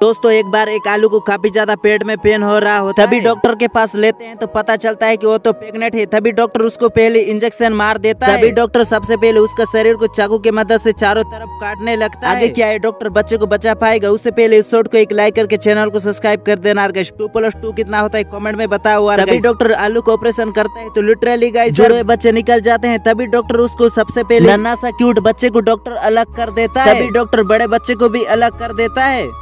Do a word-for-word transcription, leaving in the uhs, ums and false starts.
दोस्तों एक बार एक आलू को काफी ज्यादा पेट में पेन हो रहा होता है। तभी डॉक्टर के पास लेते हैं तो पता चलता है कि वो तो प्रेग्नेंट है। तभी डॉक्टर उसको पहले इंजेक्शन मार देता है। तभी डॉक्टर सबसे पहले उसका शरीर को चाकू की मदद से चारों तरफ काटने लगता है। आगे क्या है डॉक्टर बच्चे को बचा पाएगा? उससे पहले इस शॉट को एक लाइक करके चैनल को सब्सक्राइब कर देना। टू प्लस टू कितना होता है कमेंट में बताओ। तभी डॉक्टर आलू को ऑपरेशन करता है तो लिटरली गाइस जुड़े बच्चे निकल जाते हैं। तभी डॉक्टर उसको सबसे पहले नन्हा सा क्यूट बच्चे को डॉक्टर अलग कर देता है। तभी डॉक्टर बड़े बच्चे को भी अलग कर देता है।